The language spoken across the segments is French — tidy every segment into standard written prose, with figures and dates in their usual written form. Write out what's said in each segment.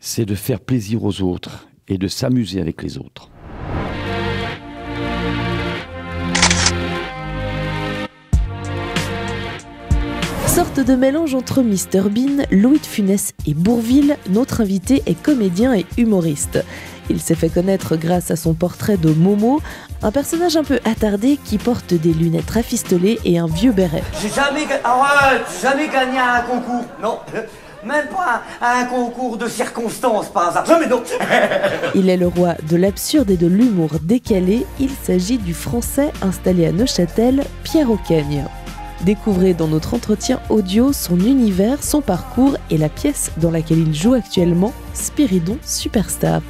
c'est de faire plaisir aux autres et de s'amuser avec les autres. Sorte de mélange entre Mr Bean, Louis de Funès et Bourvil, notre invité est comédien et humoriste. Il s'est fait connaître grâce à son portrait de Momo, un personnage un peu attardé qui porte des lunettes rafistolées et un vieux béret. J'ai jamais gagné à un concours, non. Même pas à un concours de circonstances par hasard. Jamais non. Il est le roi de l'absurde et de l'humour décalé. Il s'agit du Français installé à Neuchâtel, Pierre Ocagne. Découvrez dans notre entretien audio son univers, son parcours et la pièce dans laquelle il joue actuellement, Spiridon Superstar.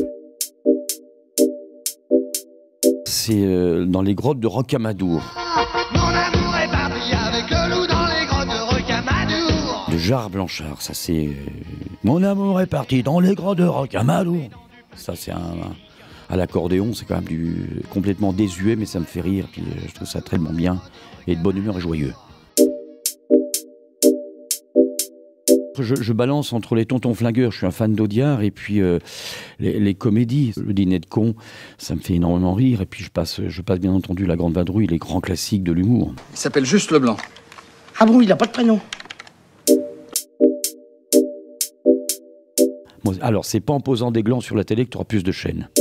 C'est dans les grottes de Rocamadour. Mon amour est parti avec le loup dans les grottes de Rocamadour. De Gérard Blanchard, ça c'est... Mon amour est parti dans les grottes de Rocamadour. Ça c'est à l'accordéon, c'est quand même complètement désuet, mais ça me fait rire, puis je trouve ça tellement bien, et de bonne humeur et joyeux. Je balance entre les tontons flingueurs, je suis un fan d'Audiard, et puis les comédies, le dîner de cons, ça me fait énormément rire, et puis je passe bien entendu La Grande Vadrouille, les grands classiques de l'humour. Il s'appelle Juste Leblanc. Ah bon, il n'a pas de prénom? Bon, alors, c'est pas en posant des glands sur la télé que tu auras plus de chaînes.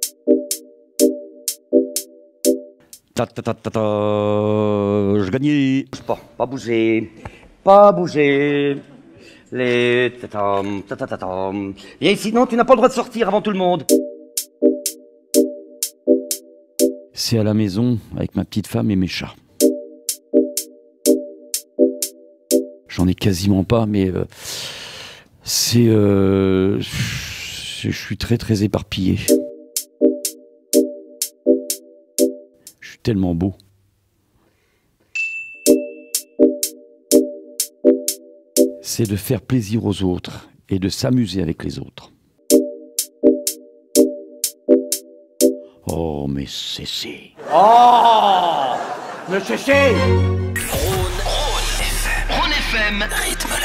Je gagnais. Pas bouger. Pas bouger. Les tatam, tatatatam. Viens ici, non, tu n'as pas le droit de sortir avant tout le monde. C'est à la maison avec ma petite femme et mes chats. J'en ai quasiment pas, mais je suis très très éparpillé. Je suis tellement beau. C'est de faire plaisir aux autres et de s'amuser avec les autres. Oh, mais cessez. Oh, mais cessez. Rhône FM. Rythme